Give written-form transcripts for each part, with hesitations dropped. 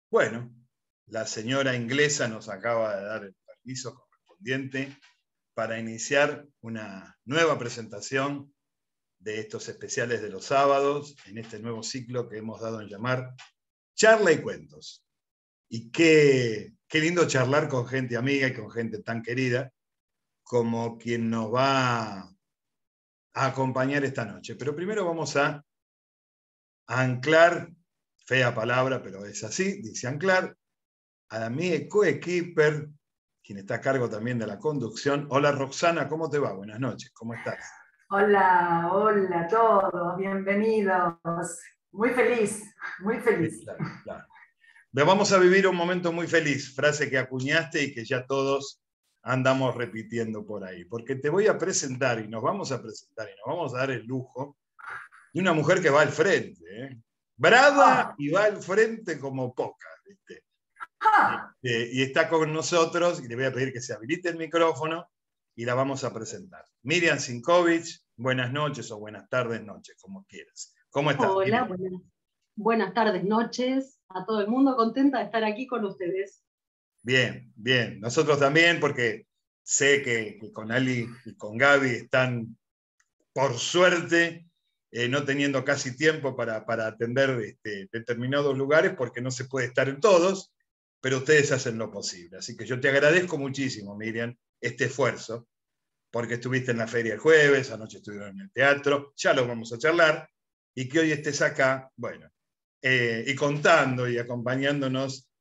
Bueno, la señora inglesa nos acaba de dar el permiso correspondiente para iniciar una nueva presentación de estos especiales de los sábados, en este nuevo ciclo que hemos dado en llamar Charla y Cuentos. Y qué lindo charlar con gente amiga y con gente tan querida como quien nos va a acompañar esta noche. Pero primero vamos a anclar, fea palabra, pero es así, dice anclar, a mi coequiper, quien está a cargo también de la conducción. Hola Roxana, ¿cómo te va? Buenas noches, ¿cómo estás? Hola, hola a todos, bienvenidos. Muy feliz, muy feliz. Claro, claro. Vamos a vivir un momento muy feliz, frase que acuñaste y que ya todos andamos repitiendo por ahí, porque te voy a presentar y nos vamos a presentar y nos vamos a dar el lujo de una mujer que va al frente, ¿eh? Brava y va al frente como poca, ¿viste? Y está con nosotros y le voy a pedir que se habilite el micrófono y la vamos a presentar. Miriam Sinkovich, buenas noches o buenas tardes, noches, como quieras. ¿Cómo estás, Hola, Miriam? buenas tardes, noches a todo el mundo, contenta de estar aquí con ustedes. Bien, bien. Nosotros también, porque sé que con Ali y con Gaby están, por suerte, no teniendo casi tiempo para atender determinados lugares, porque no se puede estar en todos, pero ustedes hacen lo posible. Así que yo te agradezco muchísimo, Miriam, este esfuerzo, porque estuviste en la feria el jueves, anoche estuvieron en el teatro, ya lo vamos a charlar, y que hoy estés acá, bueno, y contando y acompañándonos,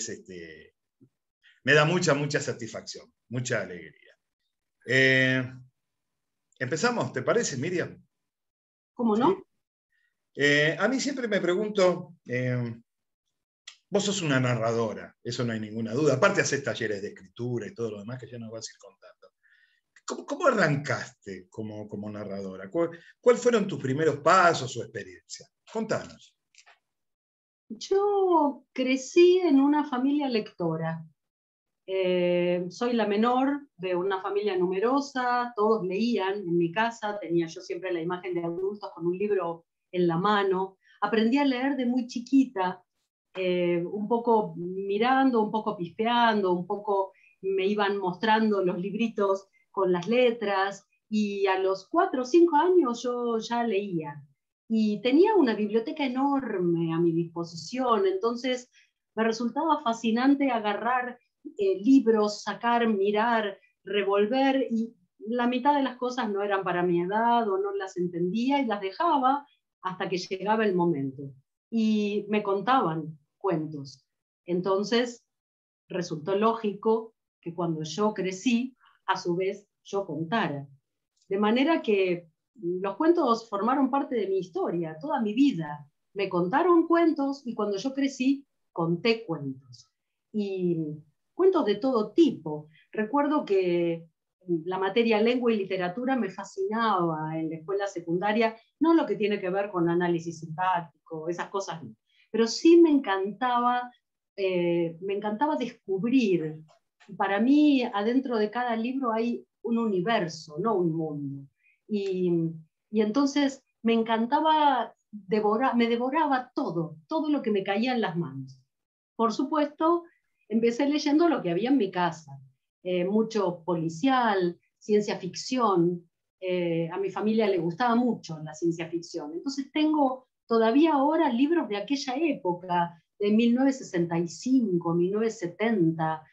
me da mucha satisfacción, mucha alegría. Empezamos, ¿te parece, Miriam? ¿Cómo ¿Sí? no? A mí siempre me pregunto, vos sos una narradora, eso no hay ninguna duda, aparte haces talleres de escritura y todo lo demás que ya nos vas a ir contando. ¿Cómo arrancaste como narradora? ¿Cuáles fueron tus primeros pasos o experiencia? Contanos. Yo crecí en una familia lectora. Soy la menor de una familia numerosa, todos leían en mi casa, tenía yo siempre la imagen de adultos con un libro en la mano. Aprendí a leer de muy chiquita, un poco mirando, un poco pispeando, un poco me iban mostrando los libritos con las letras, y a los 4 o 5 años yo ya leía. Y tenía una biblioteca enorme a mi disposición, entonces me resultaba fascinante agarrar libros, sacar, mirar, revolver, y la mitad de las cosas no eran para mi edad o no las entendía y las dejaba hasta que llegaba el momento. Y me contaban cuentos. Entonces resultó lógico que cuando yo crecí, a su vez yo contara. De manera que los cuentos formaron parte de mi historia, toda mi vida. Me contaron cuentos y cuando yo crecí, conté cuentos. Y cuentos de todo tipo. Recuerdo que la materia lengua y literatura me fascinaba en la escuela secundaria, no lo que tiene que ver con análisis sintáctico, esas cosas no, pero sí me encantaba descubrir. Para mí, adentro de cada libro hay un universo, no un mundo. Y entonces me encantaba me devoraba todo lo que me caía en las manos. Por supuesto, empecé leyendo lo que había en mi casa, mucho policial, ciencia ficción. A mi familia le gustaba mucho la ciencia ficción. Entonces tengo todavía ahora libros de aquella época, de 1965, 1970,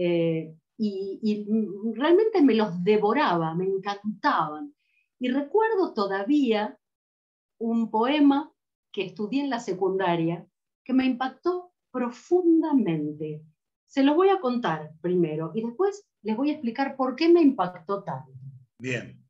y realmente me los devoraba, me encantaban. Y recuerdo todavía un poema que estudié en la secundaria que me impactó profundamente. Se los voy a contar primero y después les voy a explicar por qué me impactó tanto. Bien.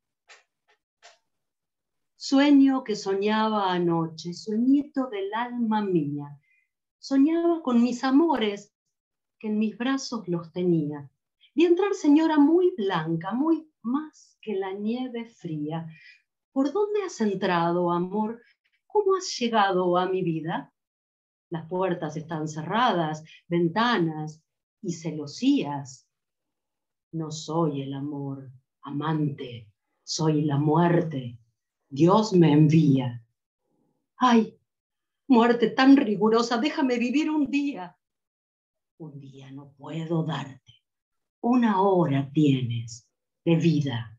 Sueño que soñaba anoche, sueñito del alma mía. Soñaba con mis amores, que en mis brazos los tenía. Vi entrar señora muy blanca, muy más que la nieve fría. ¿Por dónde has entrado, amor? ¿Cómo has llegado a mi vida? Las puertas están cerradas, ventanas y celosías. No soy el amor, amante, soy la muerte. Dios me envía. ¡Ay, muerte tan rigurosa! Déjame vivir un día. Un día no puedo darte. 1 hora tienes de vida.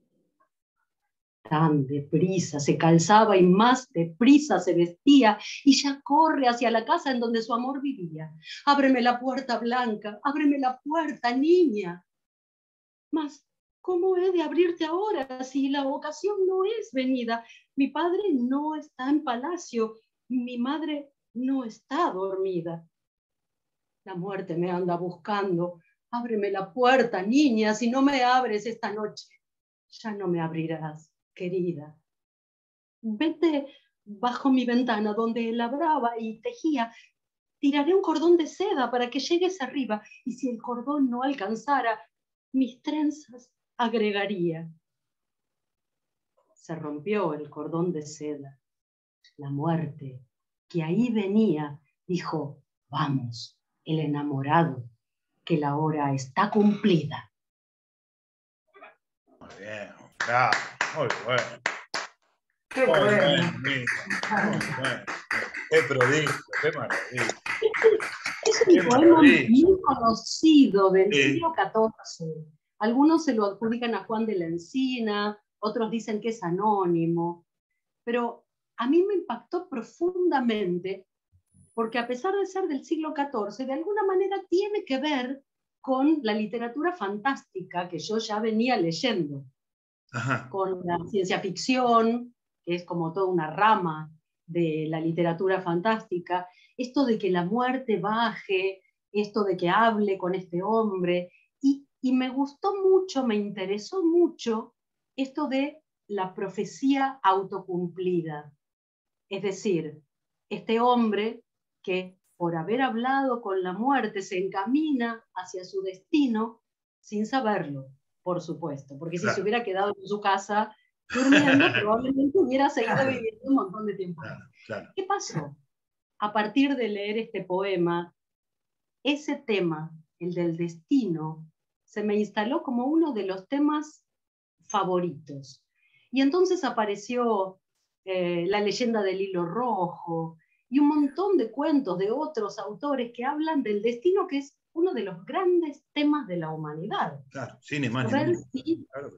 Tan deprisa se calzaba y más deprisa se vestía, y ya corre hacia la casa en donde su amor vivía. Ábreme la puerta, Blanca, ábreme la puerta, niña. Mas, ¿cómo he de abrirte ahora si la ocasión no es venida? Mi padre no está en palacio, mi madre no está dormida. La muerte me anda buscando. Ábreme la puerta, niña, si no me abres esta noche, ya no me abrirás, querida. Vete bajo mi ventana donde labraba y tejía. Tiraré un cordón de seda para que llegues arriba, y si el cordón no alcanzara, mis trenzas agregaría. Se rompió el cordón de seda. La muerte, que ahí venía, dijo: vamos, el enamorado, que la hora está cumplida. Muy bien, bravo, muy bueno. Qué Muy bueno. bueno, muy bueno. Qué prodigio, qué maravilla. Es Qué un poema maravilla. muy conocido del Sí. siglo XIV. Algunos se lo adjudican a Juan de la Encina, otros dicen que es anónimo, pero a mí me impactó profundamente porque, a pesar de ser del siglo XIV, de alguna manera tiene que ver con la literatura fantástica que yo ya venía leyendo. Ajá. Con la ciencia ficción, que es como toda una rama de la literatura fantástica, esto de que la muerte baje, esto de que hable con este hombre, y me gustó mucho, me interesó mucho esto de la profecía autocumplida. Es decir, este hombre que, por haber hablado con la muerte, se encamina hacia su destino sin saberlo, por supuesto, porque si se hubiera quedado en su casa durmiendo, probablemente hubiera seguido viviendo un montón de tiempo. Claro. ¿Qué pasó? A partir de leer este poema, ese tema, el del destino, se me instaló como uno de los temas favoritos. Y entonces apareció La leyenda del hilo rojo y un montón de cuentos de otros autores que hablan del destino, que es uno de los grandes temas de la humanidad. Claro, sin ni más ni Saber menos. si, Claro.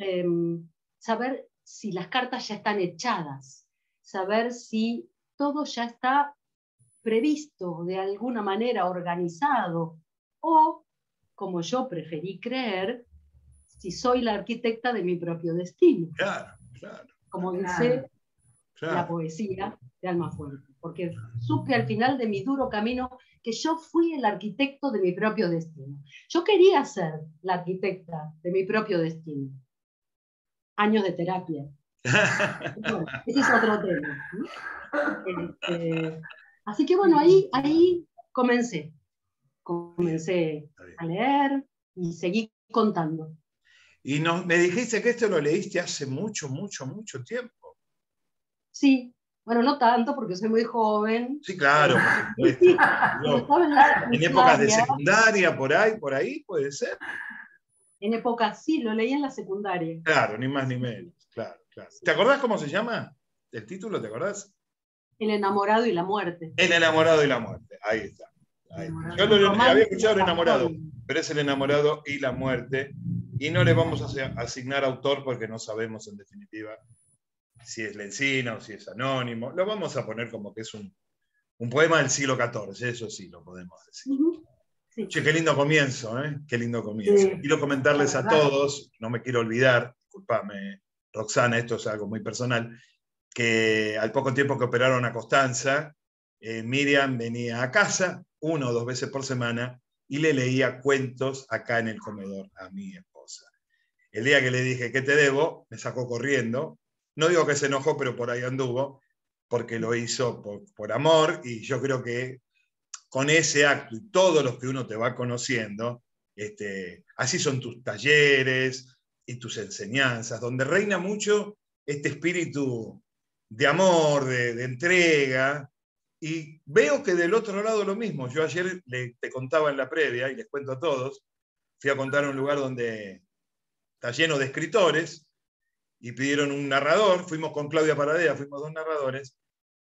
saber si las cartas ya están echadas, saber si todo ya está previsto, de alguna manera organizado, o, como yo preferí creer, si soy la arquitecta de mi propio destino. Claro. Como dice la poesía de Almafuerte. Porque supe al final de mi duro camino que yo fui el arquitecto de mi propio destino. Yo quería ser la arquitecta de mi propio destino. Años de terapia. Bueno, ese es otro tema. Así que bueno, ahí comencé a leer y seguí contando. Y me dijiste que esto lo leíste hace mucho tiempo. Sí, bueno, no tanto porque soy muy joven. Sí, claro, por supuesto. En épocas de secundaria, por ahí, puede ser. En épocas, sí, lo leí en la secundaria. Claro, ni más ni menos. Claro. ¿Te acordás cómo se llama el título? ¿Te acordás? El enamorado y la muerte. El enamorado y la muerte. Ahí está. Yo había escuchado el enamorado, pero es el enamorado y la muerte. Y no le vamos a asignar autor porque no sabemos en definitiva si es Lencina o si es anónimo. Lo vamos a poner como que es un poema del siglo XIV, eso sí lo podemos decir. Sí. Che, qué lindo comienzo, ¿eh? Qué lindo comienzo. Sí. Quiero comentarles a todos, no me quiero olvidar, disculpame, Roxana, esto es algo muy personal, que al poco tiempo que operaron a Constanza, Miriam venía a casa 1 o 2 veces por semana y le leía cuentos acá en el comedor a mi esposa. El día que le dije, ¿qué te debo?, me sacó corriendo. No digo que se enojó, pero por ahí anduvo, porque lo hizo por amor, y yo creo que con ese acto y todos los que uno te va conociendo, así son tus talleres y tus enseñanzas, donde reina mucho este espíritu de amor, de entrega, y veo que del otro lado lo mismo. Yo ayer te contaba en la previa, y les cuento a todos, fui a contar a un lugar donde está lleno de escritores, y pidieron un narrador, fuimos con Claudia Paradea, fuimos 2 narradores,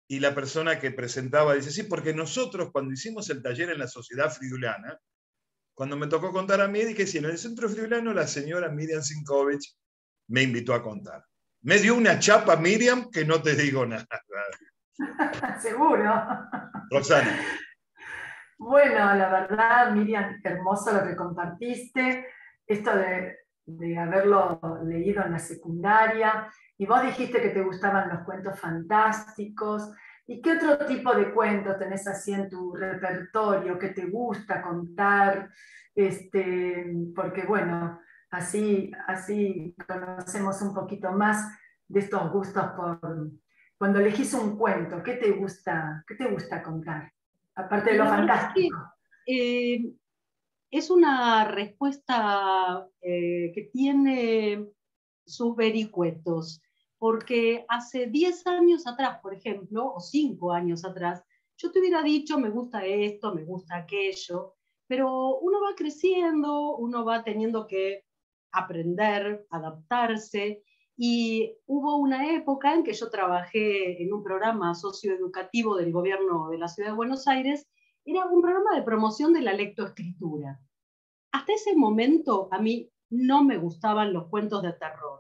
y la persona que presentaba dice, sí, porque nosotros cuando hicimos el taller en la Sociedad Friulana, cuando me tocó contar a mí, dije, sí, en el Centro Friulano la señora Miriam Sinkovich me invitó a contar. Me dio una chapa Miriam que no te digo nada. Seguro. Rosana. Bueno, la verdad, Miriam, hermoso lo que compartiste, esto de haberlo leído en la secundaria, y vos dijiste que te gustaban los cuentos fantásticos. ¿Y qué otro tipo de cuentos tenés así en tu repertorio que te gusta contar? Porque bueno, así conocemos un poquito más de estos gustos por cuando elegís un cuento, qué te gusta contar? Aparte de Y lo la verdad es fantástico. que es una respuesta que tiene sus vericuetos, porque hace 10 años atrás, por ejemplo, o 5 años atrás, yo te hubiera dicho, me gusta esto, me gusta aquello, pero uno va creciendo, uno va teniendo que aprender, adaptarse, y hubo una época en que yo trabajé en un programa socioeducativo del gobierno de la Ciudad de Buenos Aires. Era un programa de promoción de la lectoescritura. Hasta ese momento a mí no me gustaban los cuentos de terror.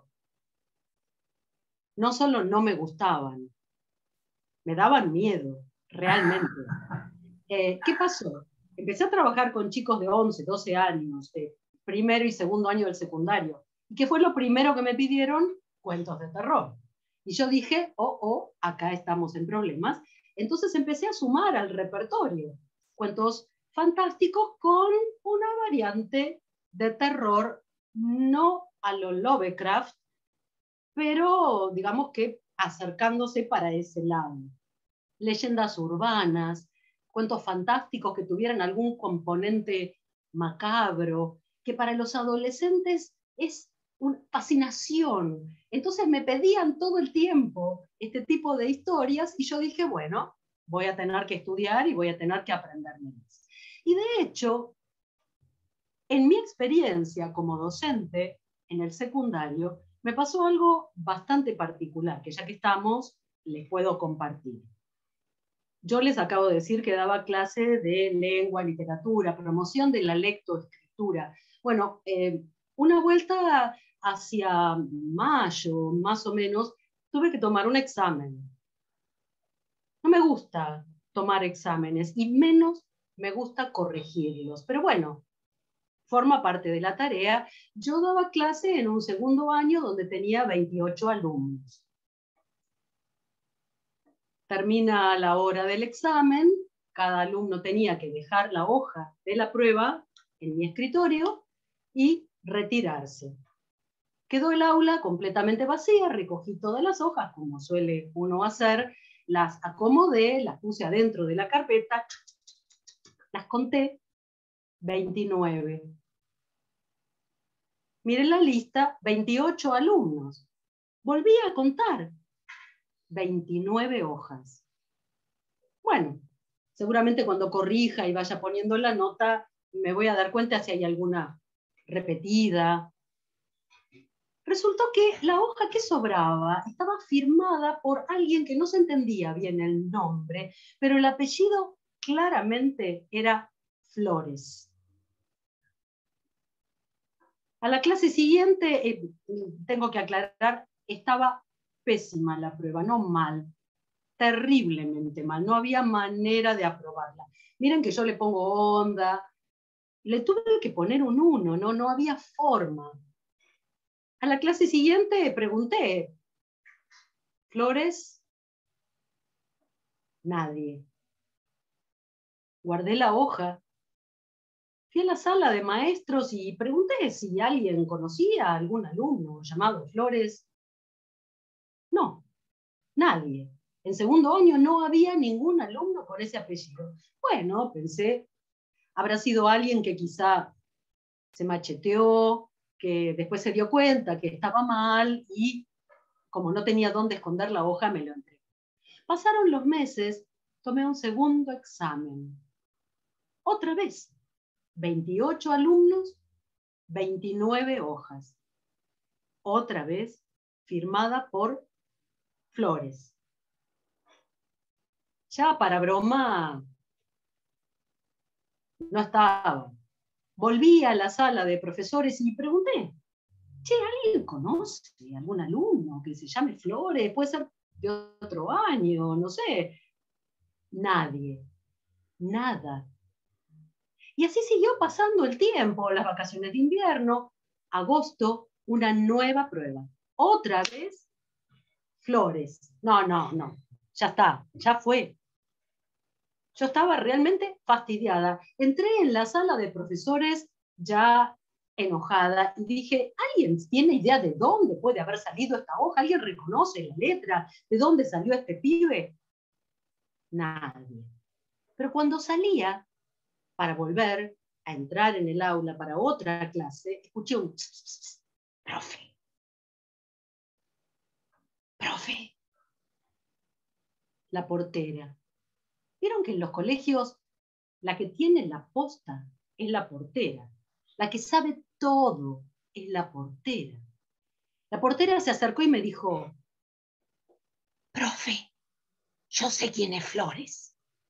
No solo no me gustaban, me daban miedo, realmente. ¿Qué pasó? Empecé a trabajar con chicos de 11, 12 años, de primero y segundo año del secundario. ¿Y qué fue lo primero que me pidieron? Cuentos de terror. Y yo dije, acá estamos en problemas. Entonces empecé a sumar al repertorio cuentos fantásticos con una variante de terror, no a lo Lovecraft, pero digamos que acercándose para ese lado. Leyendas urbanas, cuentos fantásticos que tuvieran algún componente macabro, que para los adolescentes es una fascinación. Entonces me pedían todo el tiempo este tipo de historias y yo dije, bueno, voy a tener que estudiar y voy a tener que aprender más. Y de hecho, en mi experiencia como docente en el secundario, me pasó algo bastante particular, que ya que estamos, les puedo compartir. Yo les acabo de decir que daba clase de lengua, literatura, promoción de la lectoescritura. Bueno, una vuelta hacia mayo, más o menos, tuve que tomar un examen. No me gusta tomar exámenes y menos me gusta corregirlos. Pero bueno, forma parte de la tarea. Yo daba clase en un segundo año donde tenía 28 alumnos. Termina la hora del examen, cada alumno tenía que dejar la hoja de la prueba en mi escritorio y retirarse. Quedó el aula completamente vacía, recogí todas las hojas, como suele uno hacer, las acomodé, las puse adentro de la carpeta, las conté, 29. Miren la lista, 28 alumnos. Volví a contar, 29 hojas. Bueno, seguramente cuando corrija y vaya poniendo la nota, me voy a dar cuenta si hay alguna repetida. Resultó que la hoja que sobraba estaba firmada por alguien que no se entendía bien el nombre, pero el apellido claramente era Flores. A la clase siguiente, tengo que aclarar, estaba pésima la prueba, no mal, terriblemente mal, no había manera de aprobarla. Miren que yo le pongo onda, le tuve que poner un 1, no había forma. A la clase siguiente pregunté, ¿Flores? Nadie. Guardé la hoja, fui a la sala de maestros y pregunté si alguien conocía a algún alumno llamado Flores. No, nadie. En segundo año no había ningún alumno con ese apellido. Bueno, pensé, habrá sido alguien que quizá se macheteó, que después se dio cuenta que estaba mal y como no tenía dónde esconder la hoja, me lo entregó. Pasaron los meses, tomé un segundo examen. Otra vez, 28 alumnos, 29 hojas. Otra vez, firmada por Flores. ya para broma no estaba. Volví a la sala de profesores y pregunté, che, ¿alguien conoce algún alumno que se llame Flores? Puede ser de otro año, no sé. Nadie, nada. Y así siguió pasando el tiempo, las vacaciones de invierno, agosto, una nueva prueba. Otra vez, Flores. No, ya está, ya fue. Yo estaba realmente fastidiada. Entré en la sala de profesores ya enojada y dije, ¿alguien tiene idea de dónde puede haber salido esta hoja? ¿Alguien reconoce la letra? ¿De dónde salió este pibe? Nadie. Pero cuando salía para volver a entrar en el aula para otra clase, escuché un pss, pss, pss, profe, profe, la portera. Vieron que en los colegios la que tiene la posta es la portera, la que sabe todo es la portera. La portera se acercó y me dijo, profe, yo sé quién es Flores.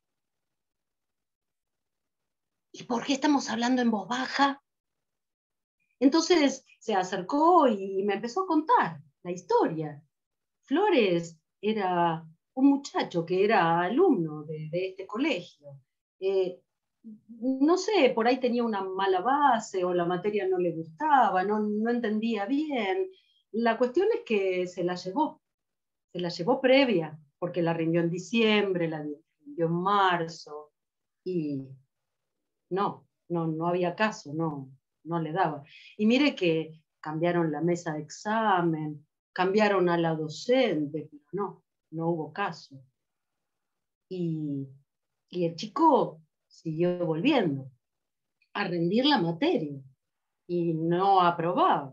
¿Y por qué estamos hablando en voz baja? Entonces se acercó y me empezó a contar la historia. Flores era un muchacho que era alumno de este colegio. No sé, por ahí tenía una mala base o la materia no le gustaba, no entendía bien. La cuestión es que se la llevó previa, porque la rindió en diciembre, la rindió en marzo, y no había caso, no le daba. Y mire que cambiaron la mesa de examen, cambiaron a la docente, pero no hubo caso. Y el chico siguió volviendo a rendir la materia y no aprobaba.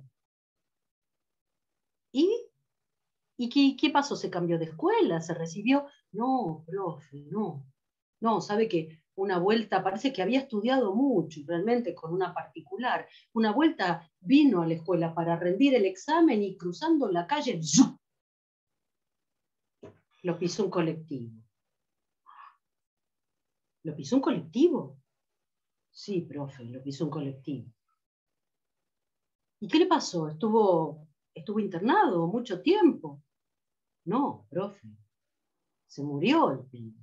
¿Y qué pasó? ¿Se cambió de escuela? ¿Se recibió? No, profe, no, sabe que una vuelta, parece que había estudiado mucho, realmente con una particular. Una vuelta vino a la escuela para rendir el examen y cruzando la calle, ¡zup!, lo pisó un colectivo. ¿Lo pisó un colectivo? Sí, profe, lo pisó un colectivo. ¿Y qué le pasó? ¿Estuvo internado mucho tiempo? No, profe, se murió el pibe.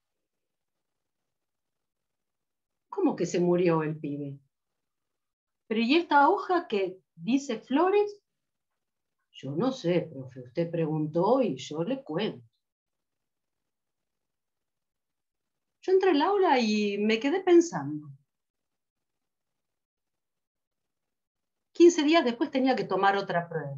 ¿Cómo que se murió el pibe? Pero ¿y esta hoja que dice Flores? Yo no sé, profe, usted preguntó y yo le cuento. Yo entré al aula y me quedé pensando. 15 días después tenía que tomar otra prueba.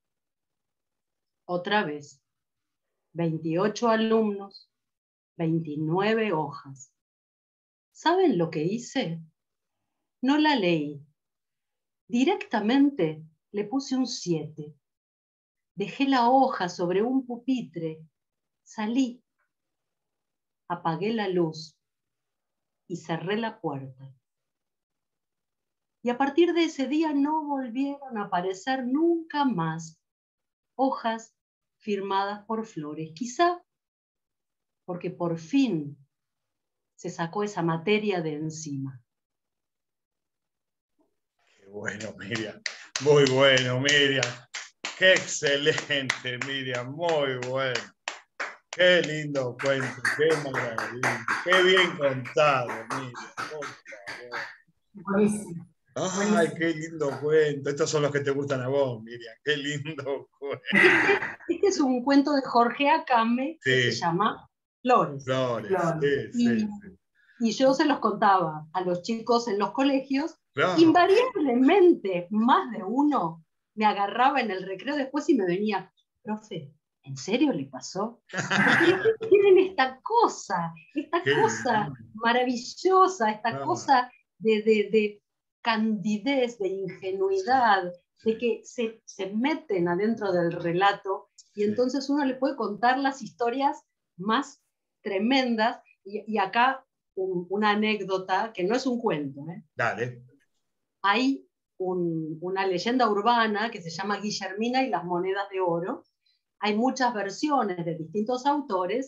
Otra vez. 28 alumnos, 29 hojas. ¿Saben lo que hice? No la leí. Directamente le puse un 7. Dejé la hoja sobre un pupitre. Salí. Apagué la luz y cerré la puerta. Y a partir de ese día no volvieron a aparecer nunca más hojas firmadas por Flores. Quizá porque por fin se sacó esa materia de encima. Qué bueno, Miriam. Muy bueno, Miriam. Qué excelente, Miriam. Muy bueno. Qué lindo cuento. Qué maravilla. Qué bien contado, Miriam. Por favor. Buenísimo. Ay, qué lindo cuento. Estos son los que te gustan a vos, Miriam. Qué lindo cuento. Este es un cuento de Jorge Acame que se llama Flores. Flores. Sí. Y yo se los contaba a los chicos en los colegios. Claro. Invariablemente, más de uno me agarraba en el recreo después y me venía, profe, ¿en serio le pasó? Porque tienen esta cosa maravillosa, esta cosa de candidez, de ingenuidad, de que se meten adentro del relato y entonces uno le puede contar las historias más tremendas. Y acá una anécdota que no es un cuento. Dale. Hay una leyenda urbana que se llama Guillermina y las monedas de oro. Hay muchas versiones de distintos autores.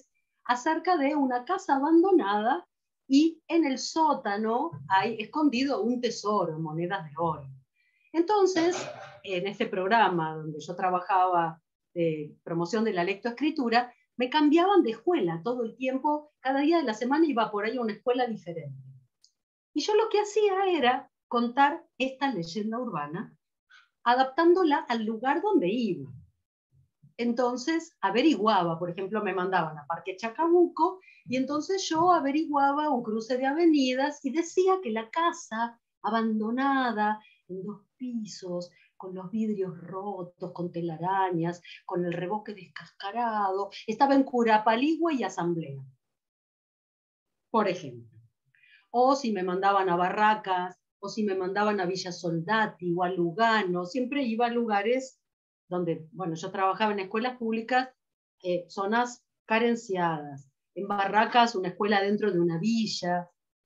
acerca de una casa abandonada y en el sótano hay escondido un tesoro, monedas de oro. Entonces, en este programa donde yo trabajaba de promoción de la lectoescritura, me cambiaban de escuela todo el tiempo, cada día de la semana iba por ahí a una escuela diferente. Y yo lo que hacía era contar esta leyenda urbana, adaptándola al lugar donde iba. Entonces averiguaba, por ejemplo, me mandaban a Parque Chacabuco, y entonces yo averiguaba un cruce de avenidas y decía que la casa abandonada en 2 pisos, con los vidrios rotos, con telarañas, con el revoque descascarado, estaba en Curapaligua y Asamblea, por ejemplo. O si me mandaban a Barracas, o si me mandaban a Villa Soldati o a Lugano, siempre iba a lugares donde, bueno, yo trabajaba en escuelas públicas, zonas carenciadas. En Barracas, una escuela dentro de una villa.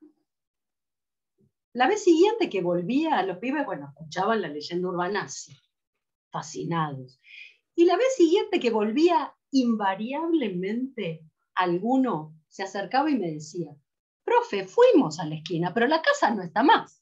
La vez siguiente que volvía, los pibes, bueno, escuchaban la leyenda urbana así, fascinados. Y la vez siguiente que volvía, invariablemente, alguno se acercaba y me decía: profe, fuimos a la esquina, pero la casa no está más.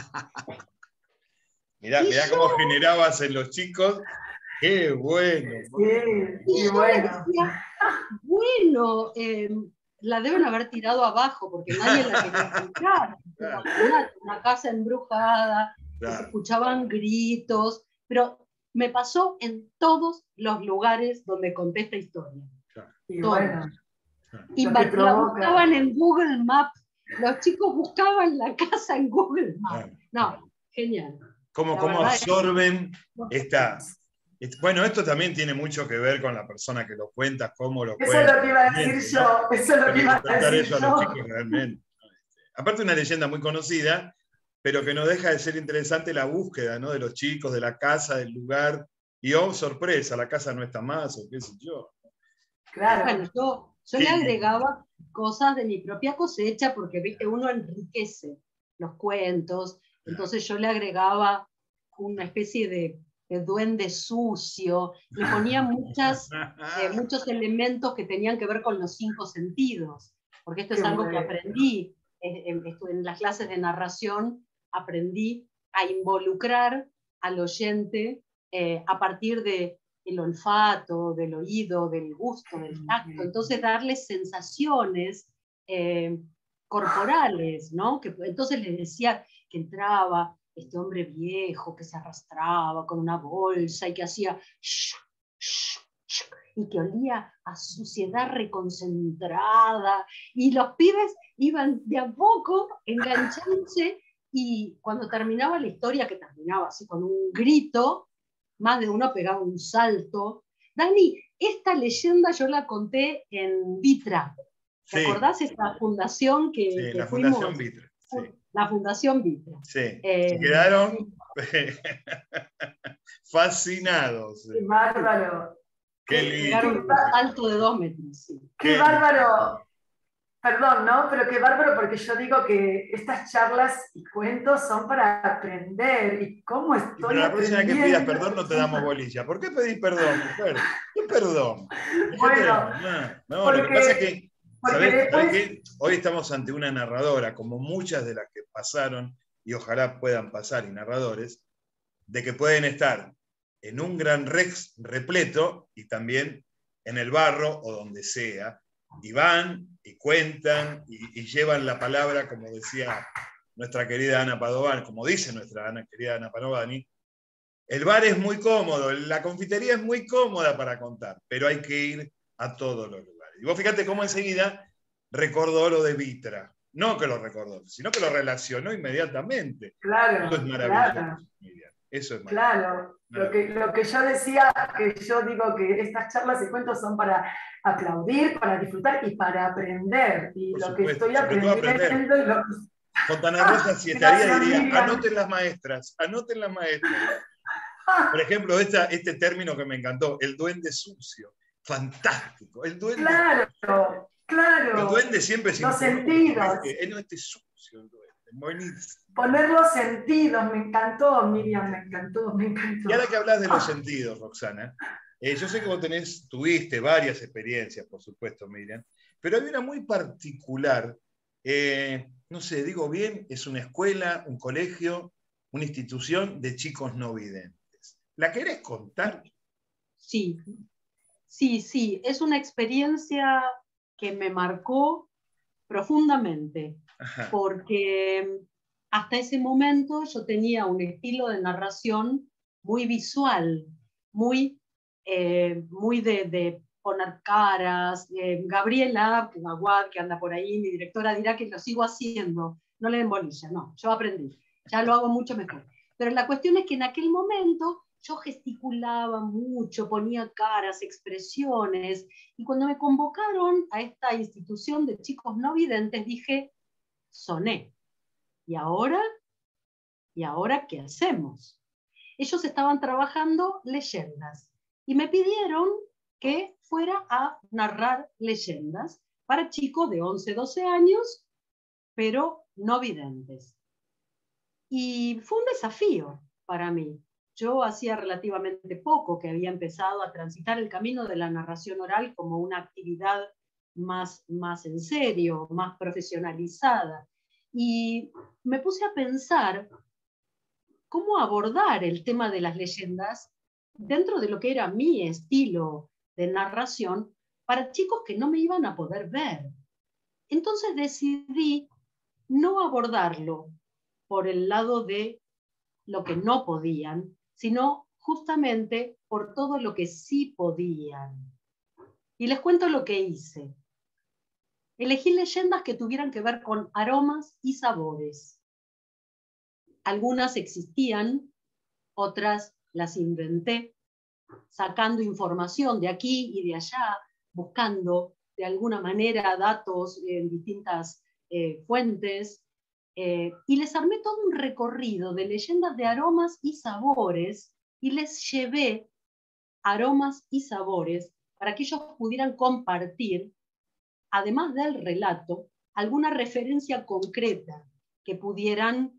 Mirá cómo generabas en los chicos. ¡Qué bueno! Sí, y bueno. Decía, bueno, la deben haber tirado abajo porque nadie la quería comprar. Claro. Una casa embrujada, claro. Se escuchaban gritos, pero me pasó en todos los lugares donde conté esta historia. Claro. Y bueno, y la buscaban en Google Maps. Los chicos buscaban la casa en Google Maps. No, genial. ¿Cómo absorben esta... Bueno, esto también tiene mucho que ver con la persona que lo cuenta, cómo lo cuenta. Eso es lo que iba a decir yo. Eso es lo que iba a decir eso a los chicos realmente. Aparte, una leyenda muy conocida, pero que no deja de ser interesante la búsqueda, ¿no? De los chicos, de la casa, del lugar. Y oh, sorpresa, la casa no está más, o qué sé yo. Claro. Bueno, yo le agregaba cosas de mi propia cosecha, porque viste, uno enriquece los cuentos. Entonces yo le agregaba una especie de duende sucio, le ponía muchos elementos que tenían que ver con los 5 sentidos, porque esto es algo que aprendí en las clases de narración, aprendí a involucrar al oyente a partir del olfato, del oído, del gusto, del tacto, entonces darles sensaciones corporales, ¿no? Entonces les decía que entraba este hombre viejo que se arrastraba con una bolsa y que hacía y que olía a suciedad reconcentrada, y los pibes iban de a poco enganchándose, y cuando terminaba la historia, que terminaba así con un grito, más de uno pegaba un salto. Dani, esta leyenda yo la conté en Vitra. ¿Te acordás esta fundación que la fuimos? Fundación Vitra. Sí. La Fundación Vitra. Sí, quedaron fascinados. ¡Qué bárbaro! ¡Qué lindo! Pegaron un salto de 2 metros. Sí. ¡Qué bárbaro! Perdón, ¿no? Pero qué bárbaro, porque yo digo que estas charlas y cuentos son para aprender. ¿Y cómo estoy Pero la próxima que pidas perdón no te damos bolilla. ¿Por qué pedís perdón, mujer? ¿Qué perdón? Bueno, no, porque, lo que pasa es que, ¿sabés después... qué? Hoy estamos ante una narradora, como muchas de las que pasaron, y ojalá puedan pasar, y narradores, de que pueden estar en un gran Rex repleto y también en el barro o donde sea, y van y cuentan y llevan la palabra, como decía nuestra querida Ana Padovani, como dice nuestra querida Ana Padovani. El bar es muy cómodo, la confitería es muy cómoda para contar, pero hay que ir a todos los lugares. Y vos fíjate cómo enseguida recordó lo de Vitra. No que lo recordó, sino que lo relacionó inmediatamente. Claro, eso es maravilloso, claro. Miriam. Eso es maravilloso. Claro, lo que yo decía, que yo digo que estas charlas y cuentos son para aplaudir, para disfrutar y para aprender. Y por lo supuesto, que estoy aprendiendo y lo... Fontana Rosa, si estaría, diría, anoten las maestras, anoten las maestras. Por ejemplo, este término que me encantó, el duende sucio. Fantástico. El duende. Claro, claro. El duende siempre es los sentidos. No esté sucio el duende. Buenísimo. Poner los sentidos, me encantó, Miriam, me encantó. Y ahora que hablas de los sentidos, Roxana, yo sé que vos tuviste varias experiencias, por supuesto, Miriam, pero hay una muy particular. No sé, digo bien, es una escuela, un colegio, una institución de chicos no videntes. ¿La querés contar? Sí, sí, es una experiencia que me marcó profundamente, Ajá. porque hasta ese momento yo tenía un estilo de narración muy visual, muy de poner caras. Gabriela Aguad, que anda por ahí, mi directora, dirá que lo sigo haciendo, no le den bolilla, no, yo aprendí, ya lo hago mucho mejor. Pero la cuestión es que en aquel momento yo gesticulaba mucho, ponía caras, expresiones, y cuando me convocaron a esta institución de chicos no videntes, dije, soné. ¿Y ahora? ¿Y ahora qué hacemos? Ellos estaban trabajando leyendas y me pidieron que fuera a narrar leyendas para chicos de 11, 12 años, pero no videntes. Y fue un desafío para mí. Yo hacía relativamente poco que había empezado a transitar el camino de la narración oral como una actividad más en serio, más profesionalizada. Y me puse a pensar cómo abordar el tema de las leyendas dentro de lo que era mi estilo de narración para chicos que no me iban a poder ver. Entonces decidí no abordarlo por el lado de lo que no podían, sino justamente por todo lo que sí podían. Y les cuento lo que hice. Elegí leyendas que tuvieran que ver con aromas y sabores. Algunas existían, otras las inventé, sacando información de aquí y de allá, buscando de alguna manera datos en distintas fuentes, y les armé todo un recorrido de leyendas de aromas y sabores, y les llevé aromas y sabores para que ellos pudieran compartir, además del relato, alguna referencia concreta que pudieran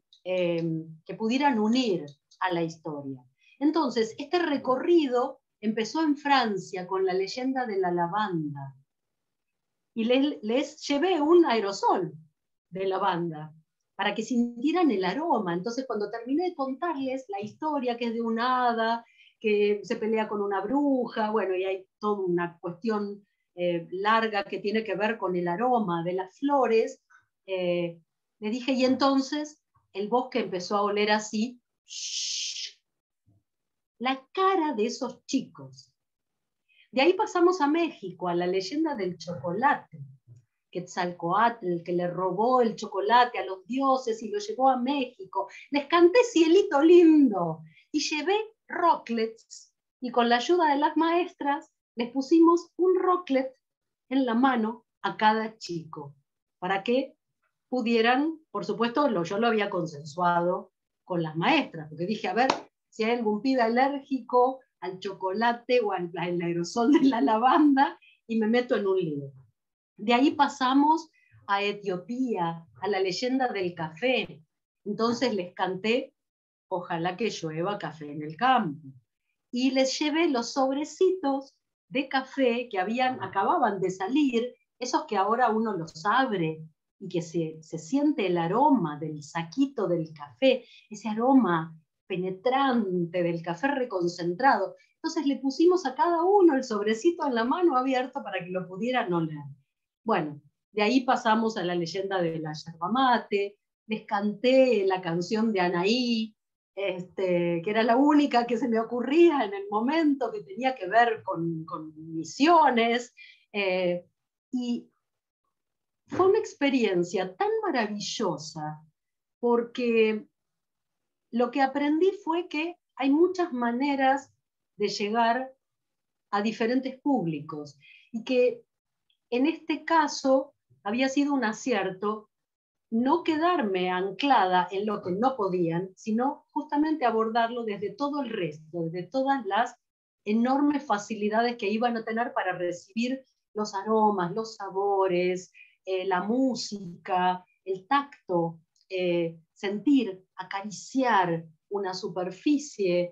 unir a la historia. Entonces, este recorrido empezó en Francia con la leyenda de la lavanda, y les llevé un aerosol de lavanda para que sintieran el aroma. Entonces, cuando terminé de contarles la historia, que es de una hada que se pelea con una bruja, bueno, y hay toda una cuestión larga que tiene que ver con el aroma de las flores, le dije, y entonces el bosque empezó a oler así. Shh. La cara de esos chicos. De ahí pasamos a México, a la leyenda del chocolate. Quetzalcóatl, que le robó el chocolate a los dioses y lo llevó a México. Les canté Cielito Lindo y llevé rocklets, y con la ayuda de las maestras les pusimos un rocklet en la mano a cada chico, para que pudieran, por supuesto, yo lo había consensuado con las maestras, porque dije, a ver, si hay algún pibe alérgico al chocolate o al aerosol de la lavanda, y me meto en un lío. De ahí pasamos a Etiopía, a la leyenda del café. Entonces les canté, ojalá que llueva café en el campo. Y les llevé los sobrecitos de café que acababan de salir, esos que ahora uno los abre y que se siente el aroma del saquito del café, ese aroma penetrante del café reconcentrado. Entonces le pusimos a cada uno el sobrecito en la mano abierto para que lo pudieran oler. Bueno, de ahí pasamos a la leyenda de la yerba mate, les canté la canción de Anaí, que era la única que se me ocurría en el momento, que tenía que ver con misiones, y fue una experiencia tan maravillosa, porque lo que aprendí fue que hay muchas maneras de llegar a diferentes públicos, y que en este caso había sido un acierto no quedarme anclada en lo que no podían, sino justamente abordarlo desde todo el resto, desde todas las enormes facilidades que iban a tener para recibir los aromas, los sabores, la música, el tacto, sentir, acariciar una superficie,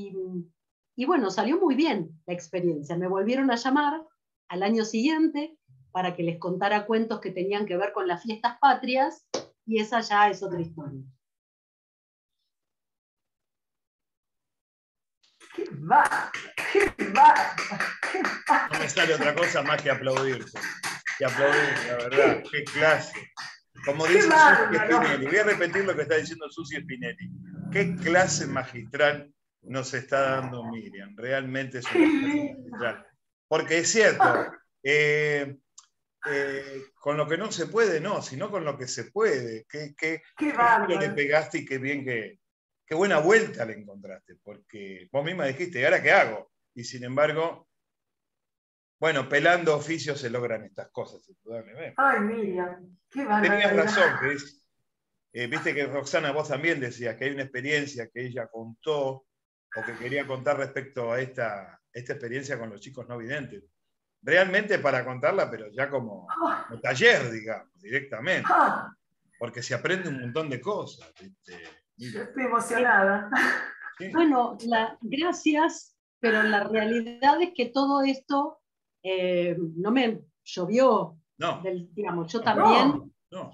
y bueno, salió muy bien la experiencia. Me volvieron a llamar al año siguiente para que les contara cuentos que tenían que ver con las fiestas patrias, y esa ya es otra historia. ¡Qué va! ¡Qué va! No me sale otra cosa más que aplaudirte. Que aplaudir, la verdad. ¡Qué clase! Como dice Susi Spinelli. Voy a repetir lo que está diciendo Susi Spinelli. ¡Qué clase magistral nos está dando Miriam! Realmente es una clase magistral. Porque es cierto, con lo que no se puede, no, sino con lo que se puede. Qué giro le pegaste y qué bien qué buena vuelta le encontraste, porque vos misma dijiste, ¿y ahora qué hago? Y sin embargo, bueno, pelando oficios se logran estas cosas, indudablemente. Ay, Miriam, qué barbaridad. Tenías razón, viste que Roxana, vos también decías que hay una experiencia que ella contó, o que quería contar respecto a esta experiencia con los chicos no videntes. Realmente para contarla, pero ya como taller, digamos, directamente. Porque se aprende un montón de cosas. Yo estoy emocionada. Sí. Bueno, gracias, pero la realidad es que todo esto no me llovió. No. Digamos, yo también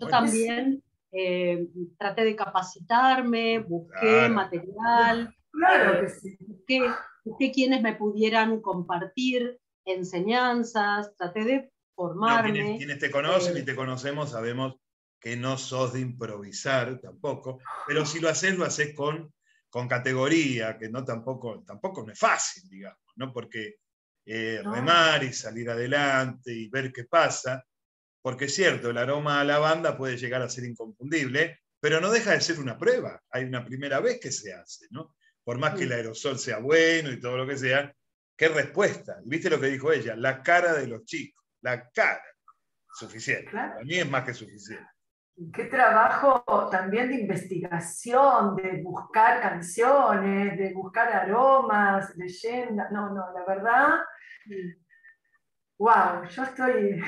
traté de capacitarme, busqué material, claro que sí. busqué quienes me pudieran compartir enseñanzas, traté de formarme. No, quienes te conocen y te conocemos sabemos que no sos de improvisar tampoco, pero si lo haces con categoría, que no tampoco no es fácil, digamos, ¿no? Porque remar y salir adelante y ver qué pasa, porque es cierto, el aroma a lavanda puede llegar a ser inconfundible, pero no deja de ser una prueba, hay una primera vez que se hace, ¿no? Por más que el aerosol sea bueno y todo lo que sea, ¿qué respuesta? ¿Viste lo que dijo ella? La cara de los chicos, la cara, suficiente, claro. Para mí es más que suficiente. Qué trabajo también de investigación, de buscar canciones, de buscar aromas, leyendas. No, la verdad, wow, yo estoy...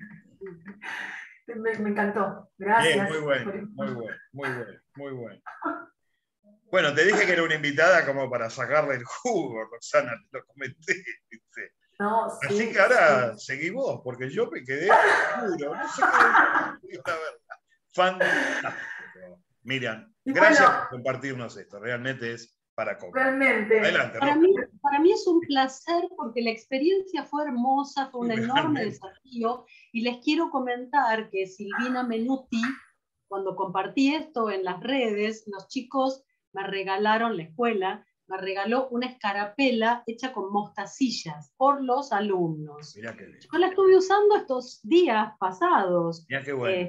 me encantó. Gracias. Bien, muy bueno. Bueno, te dije que era una invitada como para sacarle el jugo, Roxana, te lo comenté, ¿viste? No, sí, así que ahora seguí vos, porque yo me quedé seguro, no sé qué, la verdad. Fantástico. Miriam, gracias por compartirnos esto, realmente es para comprar. Realmente. Adelante, para mí es un placer porque la experiencia fue hermosa, fue un enorme desafío, y les quiero comentar que Silvina Menuti, cuando compartí esto en las redes, los chicos me regalaron, la escuela me regaló una escarapela hecha con mostacillas por los alumnos. Mirá qué bien. Yo la estuve usando estos días pasados. Mirá qué bueno.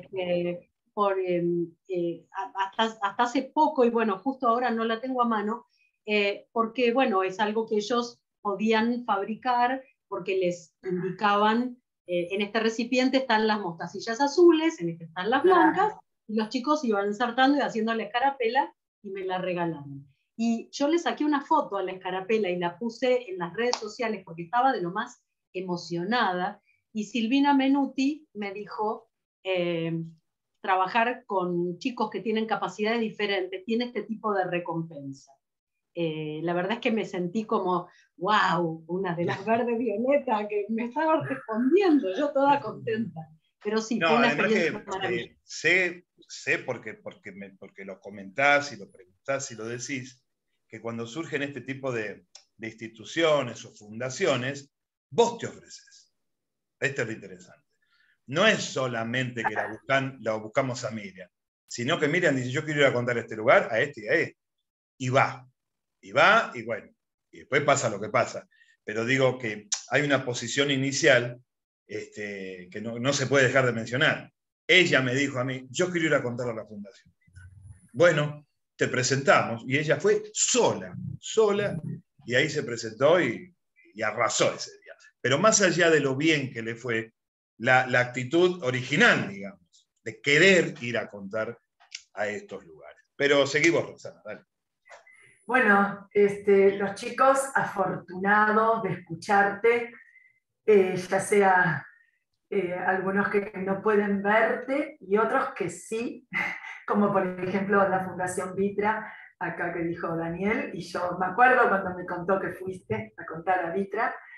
Hasta hace poco, y bueno, justo ahora no la tengo a mano, porque bueno, es algo que ellos podían fabricar, porque les indicaban, en este recipiente están las mostacillas azules, en este están las blancas, y los chicos iban insertando y haciendo la escarapela, y me la regalaron. Y yo le saqué una foto a la escarapela y la puse en las redes sociales porque estaba de lo más emocionada, y Silvina Menuti me dijo, trabajar con chicos que tienen capacidades diferentes tiene este tipo de recompensa. La verdad es que me sentí como, wow, una de las verdes violetas que me estaba respondiendo, yo toda contenta. Pero sí, fue una experiencia maravillosa. Sé porque lo comentás y lo preguntás y lo decís, que cuando surgen este tipo de instituciones o fundaciones, vos te ofreces. Esto es lo interesante. No es solamente que la buscamos a Miriam, sino que Miriam dice, yo quiero ir a contar este lugar, a este y a este. Y va, y bueno, y después pasa lo que pasa. Pero digo que hay una posición inicial que no se puede dejar de mencionar. Ella me dijo a mí, yo quiero ir a contar a la fundación. Bueno, te presentamos, y ella fue sola, y ahí se presentó y arrasó ese día. Pero más allá de lo bien que le fue, la actitud original, digamos, de querer ir a contar a estos lugares. Pero seguimos, Roxana, dale. Bueno, los chicos afortunados de escucharte, ya sea algunos que no pueden verte y otros que sí, como por ejemplo la Fundación Vitra, acá que dijo Daniel, y yo me acuerdo cuando me contó que fuiste a contar a Vitra.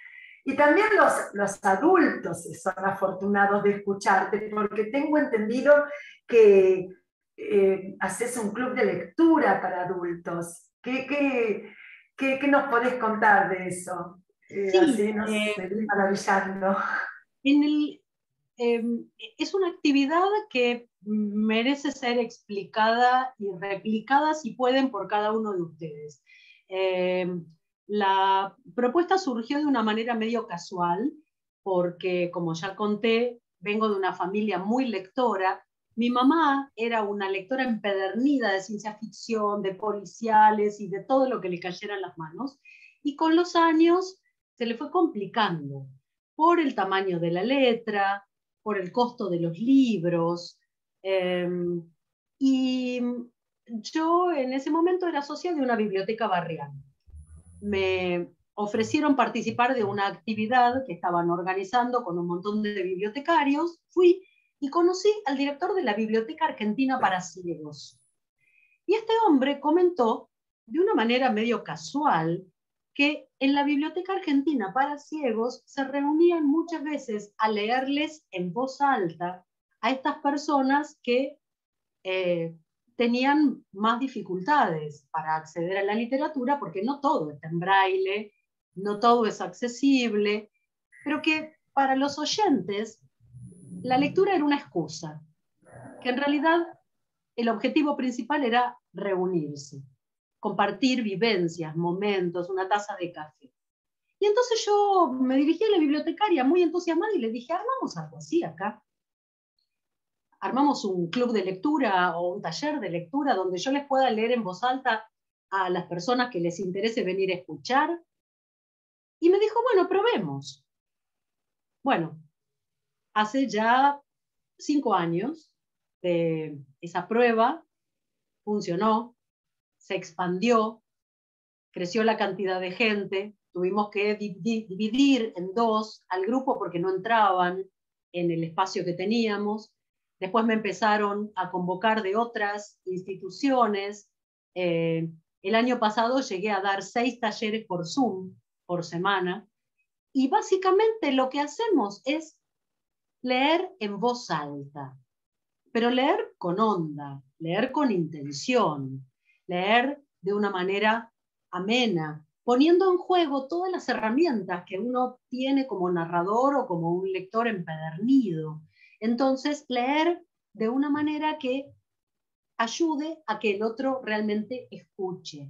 Y también los adultos son afortunados de escucharte, porque tengo entendido que haces un club de lectura para adultos. ¿Qué nos podés contar de eso? Sí, Así nos seguís maravillando. en el, es una actividad que merece ser explicada y replicada si pueden por cada uno de ustedes. La propuesta surgió de una manera medio casual, porque como ya conté, vengo de una familia muy lectora. Mi mamá era una lectora empedernida de ciencia ficción, de policiales y de todo lo que le cayera en las manos, y con los años se le fue complicando por el tamaño de la letra, por el costo de los libros. Y yo en ese momento era socia de una biblioteca barrial. Me ofrecieron participar de una actividad que estaban organizando con un montón de bibliotecarios. Fui y conocí al director de la Biblioteca Argentina para Ciegos. Y este hombre comentó de una manera medio casual que en la Biblioteca Argentina para Ciegos se reunían muchas veces a leerles en voz alta a estas personas que tenían más dificultades para acceder a la literatura, porque no todo está en braille, no todo es accesible, pero que para los oyentes la lectura era una excusa, que en realidad el objetivo principal era reunirse, compartir vivencias, momentos, una taza de café. Y entonces yo me dirigí a la bibliotecaria muy entusiasmada y le dije, armamos algo así acá. Armamos un club de lectura o un taller de lectura donde yo les pueda leer en voz alta a las personas que les interese venir a escuchar. Y me dijo, bueno, probemos. Bueno, hace ya 5 años de esa prueba, funcionó, se expandió, creció la cantidad de gente, tuvimos que dividir en 2 al grupo porque no entraban en el espacio que teníamos. Después me empezaron a convocar de otras instituciones. El año pasado llegué a dar 6 talleres por Zoom por semana. Y básicamente lo que hacemos es leer en voz alta, pero leer con onda, leer con intención, leer de una manera amena, poniendo en juego todas las herramientas que uno tiene como narrador o como un lector empedernido. Entonces, leer de una manera que ayude a que el otro realmente escuche.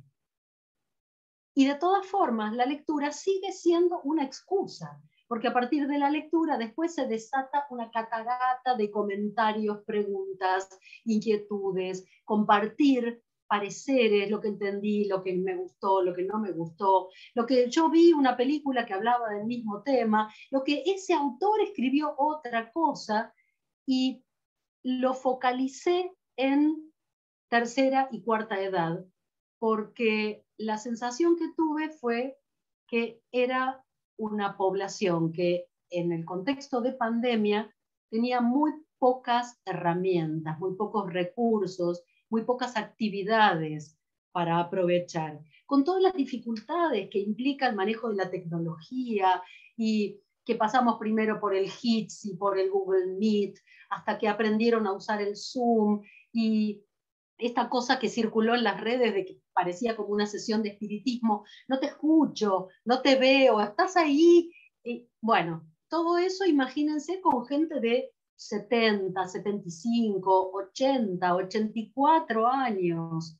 Y de todas formas, la lectura sigue siendo una excusa, porque a partir de la lectura después se desata una catarata de comentarios, preguntas, inquietudes, compartir pareceres, lo que entendí, lo que me gustó, lo que no me gustó, lo que yo vi una película que hablaba del mismo tema, lo que ese autor escribió otra cosa, y lo focalicé en tercera y cuarta edad, porque la sensación que tuve fue que era una población que en el contexto de pandemia tenía muy pocas herramientas, muy pocos recursos, muy pocas actividades para aprovechar, con todas las dificultades que implica el manejo de la tecnología, y que pasamos primero por el Hits y por el Google Meet, hasta que aprendieron a usar el Zoom, y esta cosa que circuló en las redes de que parecía como una sesión de espiritismo, no te escucho, no te veo, estás ahí. Y bueno, todo eso imagínense con gente de 70, 75, 80, 84 años.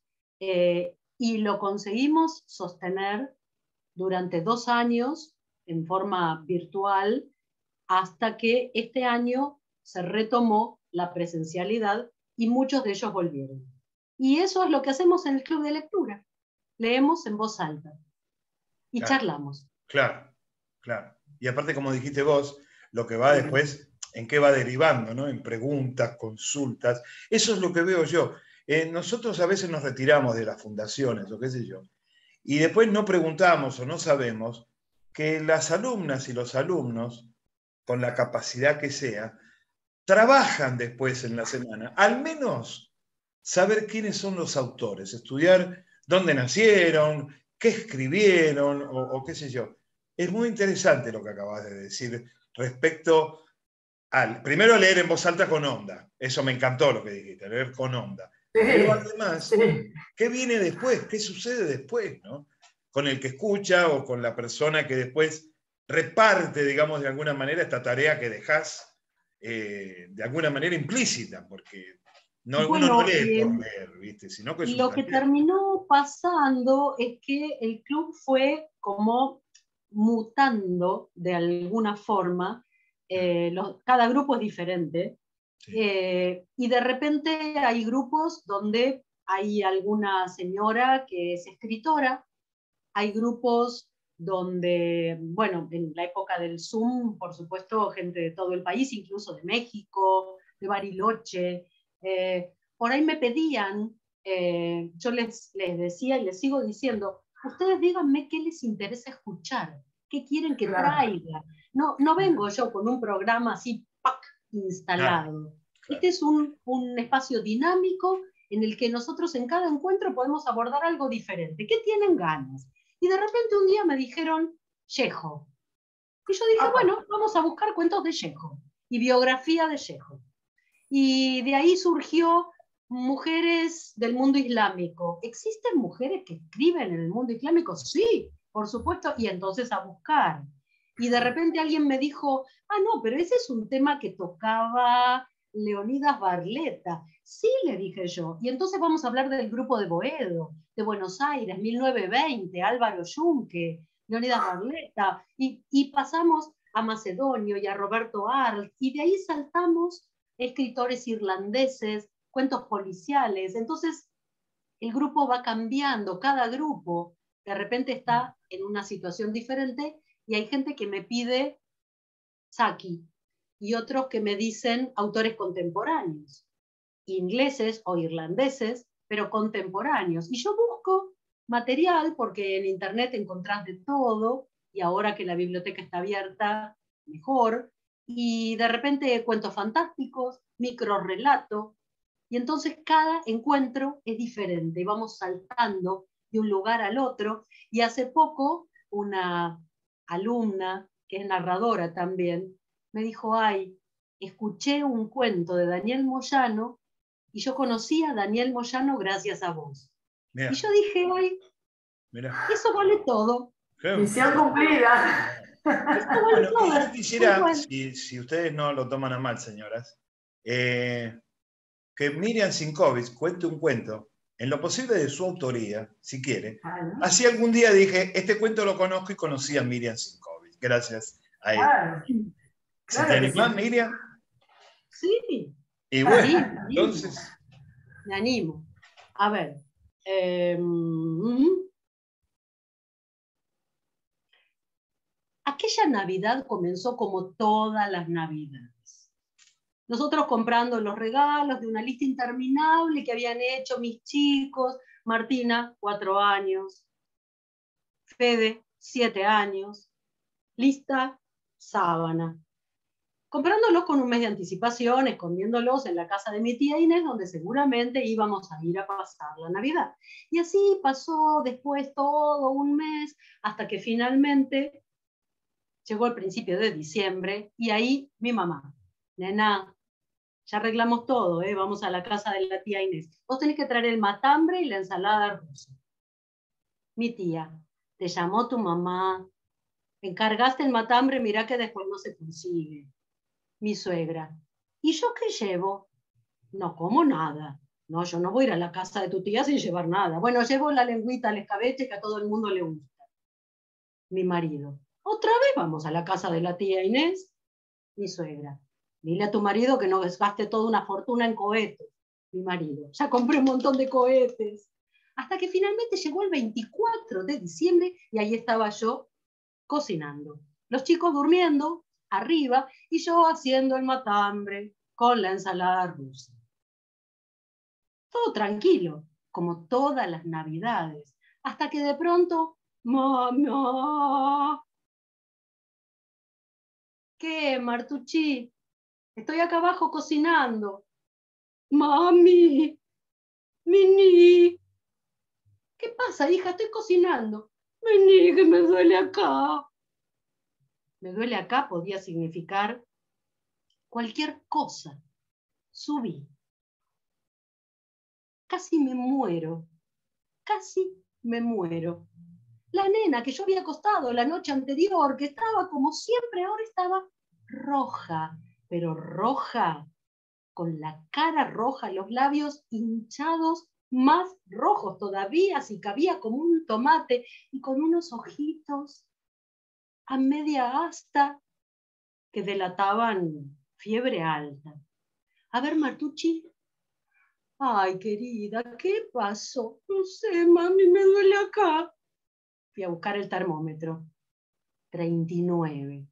Y lo conseguimos sostener durante 2 años en forma virtual, hasta que este año se retomó la presencialidad y muchos de ellos volvieron. Y eso es lo que hacemos en el club de lectura. Leemos en voz alta y claro, charlamos. Claro, claro. Y aparte, como dijiste vos, lo que va después, en qué va derivando, ¿no? En preguntas, consultas. Eso es lo que veo yo. Nosotros a veces nos retiramos de las fundaciones, o qué sé yo, y después no preguntamos o no sabemos que las alumnas y los alumnos, con la capacidad que sea, trabajan después en la semana, al menos saber quiénes son los autores, estudiar dónde nacieron, qué escribieron o qué sé yo. Es muy interesante lo que acabas de decir respecto al, primero, leer en voz alta con onda. Eso me encantó lo que dijiste, leer con onda. Sí, Pero además, sí. ¿qué viene después? ¿Qué sucede después, ¿no? Con el que escucha o con la persona que después reparte, digamos, de alguna manera esta tarea que dejás de alguna manera implícita, porque no, uno no Bueno, lee por leer, ¿viste? Sino que es un lo que taller. terminó pasando es que el club fue como mutando de alguna forma. Cada grupo es diferente. Sí. Y de repente hay grupos donde hay alguna señora que es escritora, hay grupos donde, bueno, en la época del Zoom, por supuesto, gente de todo el país, incluso de México, de Bariloche. Por ahí me pedían, yo les decía y les sigo diciendo, ustedes díganme qué les interesa escuchar, qué quieren que Claro. traiga. No vengo yo con un programa así, ¡pac!, instalado. Claro. Este es un espacio dinámico en el que nosotros en cada encuentro podemos abordar algo diferente. ¿Qué tienen ganas? Y de repente un día me dijeron Chejo. Y yo dije, bueno, vamos a buscar cuentos de Chejo y biografía de Chejo. Y de ahí surgió mujeres del mundo islámico. ¿Existen mujeres que escriben en el mundo islámico? Sí, por supuesto. Y entonces a buscar. Y de repente alguien me dijo, no, pero ese es un tema que tocaba Leonidas Barletta. Sí, le dije yo. Y entonces vamos a hablar del grupo de Boedo, de Buenos Aires, 1920, Álvaro Yunque, Leonidas Barletta. Y pasamos a Macedonio y a Roberto Arlt. Y de ahí saltamos escritores irlandeses, cuentos policiales. Entonces, el grupo va cambiando, cada grupo de repente está en una situación diferente y hay gente que me pide Saki y otros que me dicen autores contemporáneos, ingleses o irlandeses, pero contemporáneos. Y yo busco material porque en internet encontrás de todo y ahora que la biblioteca está abierta, mejor. Y de repente cuentos fantásticos, microrrelato, y entonces cada encuentro es diferente, vamos saltando de un lugar al otro. Y hace poco una alumna, que es narradora también, me dijo, escuché un cuento de Daniel Moyano y yo conocí a Daniel Moyano gracias a vos. Mirá. Y yo dije, Mirá. eso vale todo. Misión cumplida. Eso vale Bueno, todo. y yo quisiera, si ustedes no lo toman a mal, señoras, que Miriam Sinkovich cuente un cuento, en lo posible de su autoría, si quiere. Así algún día dije, este cuento lo conozco y conocí a Miriam Sinkovich, gracias a ella. ¿Se te animás, Miriam? Sí. Y bueno, Sí, entonces... Me animo. A ver. Aquella Navidad comenzó como todas las Navidades. Nosotros comprando los regalos de una lista interminable que habían hecho mis chicos, Martina, 4 años, Fede, 7 años, lista, sábana. Comprándolos con un mes de anticipación, escondiéndolos en la casa de mi tía Inés, donde seguramente íbamos a ir a pasar la Navidad. Y así pasó después todo un mes, hasta que finalmente llegó el principio de diciembre, y ahí mi mamá, nena, ya arreglamos todo, vamos a la casa de la tía Inés. Vos tenés que traer el matambre y la ensalada rusa. Mi tía, te llamó tu mamá, encargaste el matambre, mirá que después no se consigue. Mi suegra, ¿y yo qué llevo? No como nada. No, yo no voy a ir a la casa de tu tía sin llevar nada. Bueno, llevo la lengüita al escabeche que a todo el mundo le gusta. Mi marido, ¿otra vez vamos a la casa de la tía Inés? Mi suegra, dile a tu marido que no gaste toda una fortuna en cohetes. Mi marido, ya compré un montón de cohetes. Hasta que finalmente llegó el 24 de diciembre y ahí estaba yo cocinando. Los chicos durmiendo arriba y yo haciendo el matambre con la ensalada rusa. Todo tranquilo, como todas las Navidades, hasta que de pronto, mamá, ¿qué, Martucci? Estoy acá abajo cocinando. Mami, Mini, ¿qué pasa, hija? Estoy cocinando. Vení, que me duele acá. Me duele acá podía significar cualquier cosa. Subí. Casi me muero. Casi me muero. La nena que yo había acostado la noche anterior, que estaba como siempre, ahora estaba roja, pero roja, con la cara roja, los labios hinchados, más rojos todavía, si cabía como un tomate, y con unos ojitos a media asta que delataban fiebre alta. A ver, Martucci. Ay, querida, ¿qué pasó? No sé, mami, me duele acá. Fui a buscar el termómetro. 39.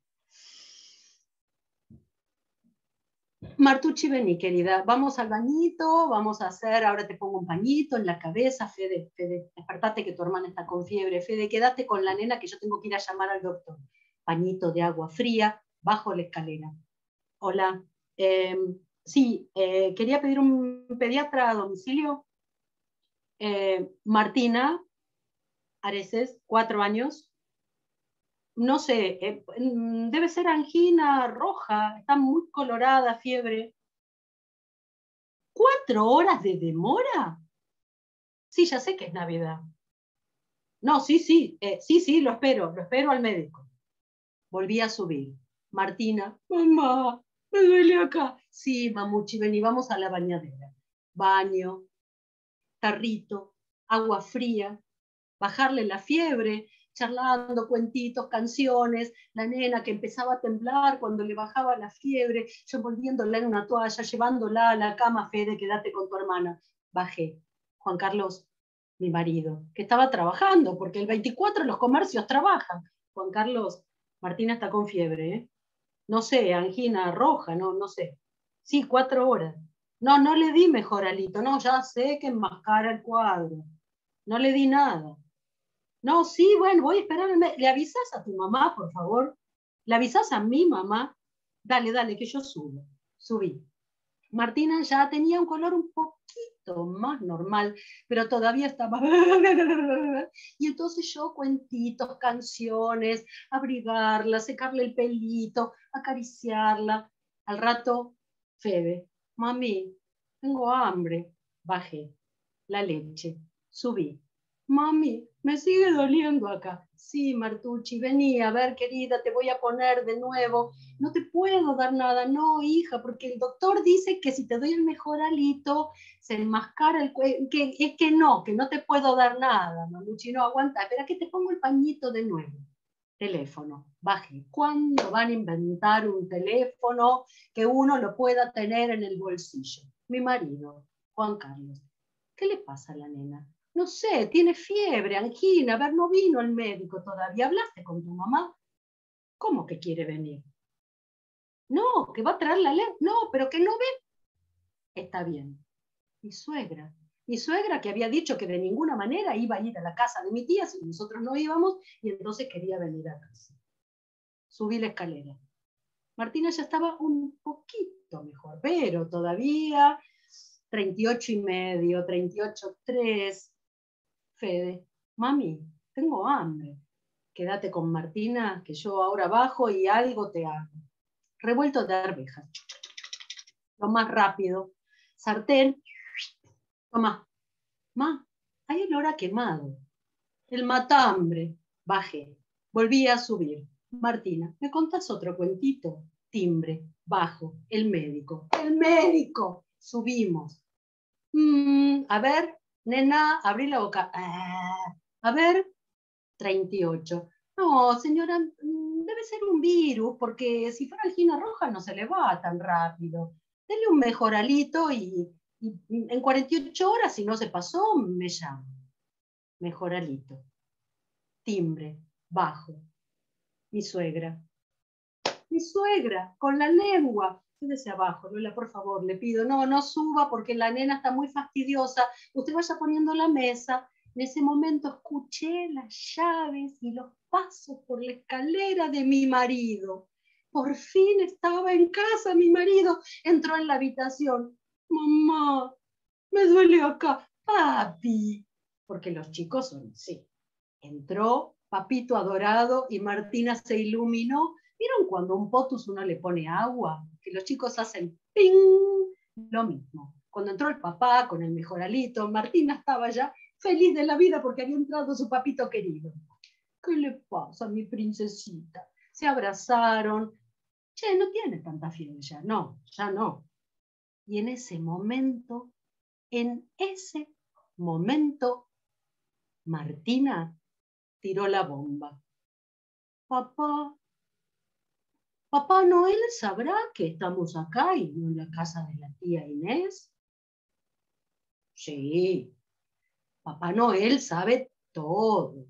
Martucci, vení, querida. Vamos al bañito, vamos a hacer, ahora te pongo un pañito en la cabeza. Fede, despertate que tu hermana está con fiebre. Fede, quédate con la nena que yo tengo que ir a llamar al doctor. Pañito de agua fría, bajo la escalera. Hola. Sí, quería pedir un pediatra a domicilio. Martina Areces, 4 años. No sé, debe ser angina roja, está muy colorada, fiebre. ¿4 horas de demora? Sí, ya sé que es Navidad. No, sí, lo espero al médico. Volví a subir. Martina, mamá, me duele acá. Sí, mamuchi, vení, vamos a la bañadera. Baño, tarrito, agua fría, bajarle la fiebre, charlando, cuentitos, canciones, la nena que empezaba a temblar cuando le bajaba la fiebre, yo envolviéndola en una toalla, llevándola a la cama. Fede, quédate con tu hermana. Bajé. Juan Carlos, mi marido, que estaba trabajando, porque el 24 los comercios trabajan. Juan Carlos, Martina está con fiebre, ¿eh? No sé, angina roja, no sé. Sí, 4 horas. No le di mejoralito, no, ya sé que enmascara el cuadro. No le di nada. No, sí, bueno, voy a esperar. ¿Le avisas a tu mamá, por favor? ¿Le avisas a mi mamá? Dale, que yo subo. Subí. Martina ya tenía un color un poquito más normal, pero todavía estaba... Y entonces yo cuentitos, canciones, abrigarla, secarle el pelito, acariciarla. Al rato, Fede, mami, tengo hambre. Bajé la leche, subí. Mami, me sigue doliendo acá. Sí, Martucci, vení, a ver, querida, te voy a poner de nuevo. No te puedo dar nada, no, hija, porque el doctor dice que si te doy el mejoralito, se enmascara el cuello, que no te puedo dar nada, Martucci, no, aguanta, espera que te pongo el pañito de nuevo. Teléfono, baje. ¿Cuándo van a inventar un teléfono que uno lo pueda tener en el bolsillo? Mi marido, Juan Carlos. ¿Qué le pasa a la nena? No sé, tiene fiebre, angina, a ver, no vino el médico todavía. ¿Hablaste con tu mamá? ¿Cómo que quiere venir? No, que va a traer la ley. No, pero que no ve. Está bien. Mi suegra que había dicho que de ninguna manera iba a ir a la casa de mi tía si nosotros no íbamos, y entonces quería venir a casa. Subí la escalera. Martina ya estaba un poquito mejor, pero todavía 38,5, 38,3. Fede, mami, tengo hambre. Quédate con Martina, que yo ahora bajo y algo te hago. Revuelto de arvejas. Lo más rápido. Sartén. Toma. Ma, hay olor a quemado. El matambre. Bajé. Volví a subir. Martina, ¿me contás otro cuentito? Timbre. Bajo. El médico. ¡El médico! Subimos. A ver, nena, abrí la boca. A ver, 38. No, señora, debe ser un virus, porque si fuera angina roja no se le va tan rápido. Dele un mejoralito y en 48 horas, si no se pasó, me llama. Mejoralito. Timbre, bajo. Mi suegra, con la lengua. Quédese abajo, Lola, por favor, le pido. No suba porque la nena está muy fastidiosa. Usted vaya poniendo la mesa. En ese momento escuché las llaves y los pasos por la escalera de mi marido. Por fin estaba en casa mi marido. Entró en la habitación. Mamá, me duele acá. Papi, porque los chicos son así. Entró, papito adorado, y Martina se iluminó ¿Vieron cuando a un potus uno le pone agua? Que los chicos hacen ¡ping! Lo mismo. Cuando entró el papá con el mejoralito, Martina estaba ya feliz de la vida porque había entrado su papito querido. ¿Qué le pasa a mi princesita? Se abrazaron. Che, no tiene tanta fiebre ya. No, ya no. Y en ese momento, Martina tiró la bomba. Papá Noel sabrá que estamos acá y no en la casa de la tía Inés. Sí, Papá Noel sabe todo.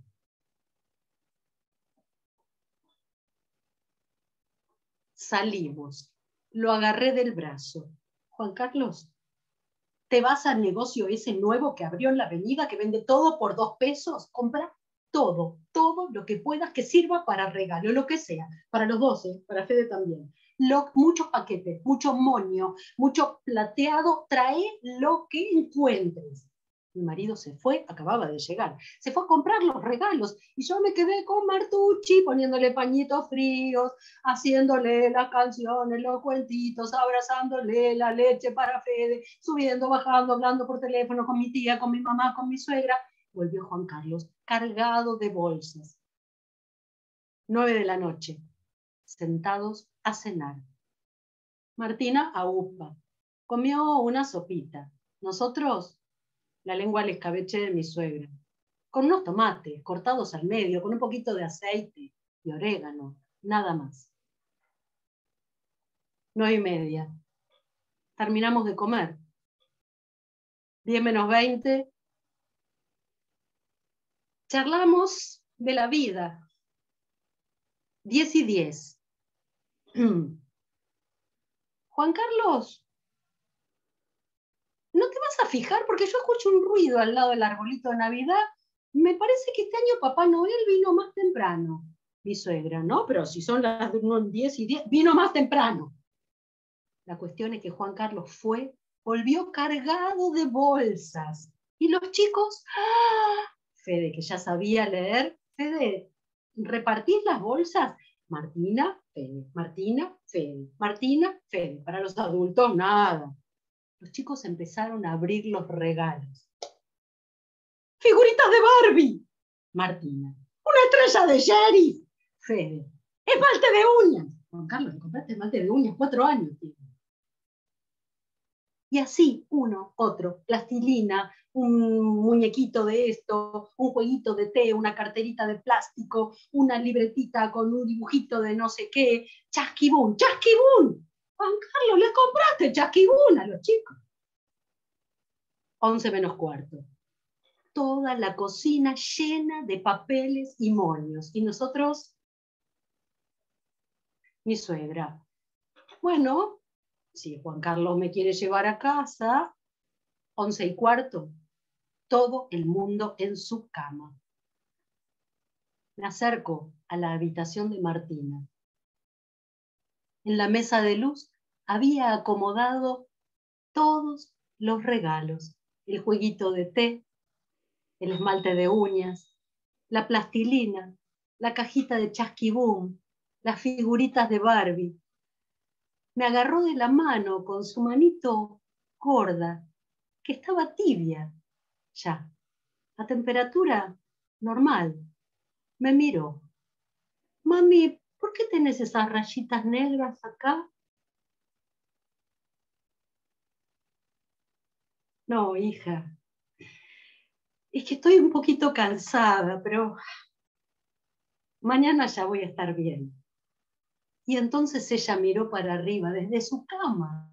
Salimos. Lo agarré del brazo. Juan Carlos, ¿te vas al negocio ese nuevo que abrió en la avenida que vende todo por 2 pesos? Compra todo lo que puedas que sirva para regalo, lo que sea. Para los 12, para Fede también. Muchos paquetes, mucho moño, mucho plateado. Trae lo que encuentres. Mi marido se fue, acababa de llegar. Se fue a comprar los regalos y yo me quedé con Martucci poniéndole pañitos fríos, haciéndole las canciones, los cuentitos, abrazándole la leche para Fede, subiendo, bajando, hablando por teléfono con mi tía, con mi mamá, con mi suegra. Volvió Juan Carlos, cargado de bolsas. 9 de la noche, sentados a cenar. Martina a UPA. Comió una sopita. Nosotros, la lengua al escabeche de mi suegra, con unos tomates cortados al medio, con un poquito de aceite y orégano, nada más. 9:30. Terminamos de comer. 10 menos 20. Charlamos de la vida. 10:10. Juan Carlos, ¿no te vas a fijar? Porque yo escucho un ruido al lado del arbolito de Navidad. Me parece que este año Papá Noel vino más temprano. Mi suegra, ¿no? Pero si son las 10:10, vino más temprano. La cuestión es que Juan Carlos volvió cargado de bolsas. Y los chicos, ¡ah! Fede, que ya sabía leer, Fede, ¿repartís las bolsas? Martina, Fede, Martina, Fede, Martina, Fede. Para los adultos, nada. Los chicos empezaron a abrir los regalos. ¡Figuritas de Barbie! Martina. ¡Una estrella de sheriff! Fede. ¡Esmalte de uñas! Juan Carlos, ¿le compraste esmalte de uñas? 4 años tiene. Y así, uno, otro, plastilina, un muñequito de esto, un jueguito de té, una carterita de plástico, una libretita con un dibujito de no sé qué. ¡Chasquibún! ¡Chasquibún! Juan Carlos, ¿le compraste chasquibún a los chicos? 11 menos cuarto. Toda la cocina llena de papeles y moños. Y nosotros, mi suegra. Bueno, si Juan Carlos me quiere llevar a casa, 11:15, todo el mundo en su cama. Me acerco a la habitación de Martina. En la mesa de luz había acomodado todos los regalos. El jueguito de té, el esmalte de uñas, la plastilina, la cajita de chasquibún, las figuritas de Barbie. Me agarró de la mano con su manito gorda, que estaba tibia ya, a temperatura normal. Me miró. Mami, ¿por qué tenés esas rayitas negras acá? No, hija, es que estoy un poquito cansada, pero mañana ya voy a estar bien. Y entonces ella miró para arriba desde su cama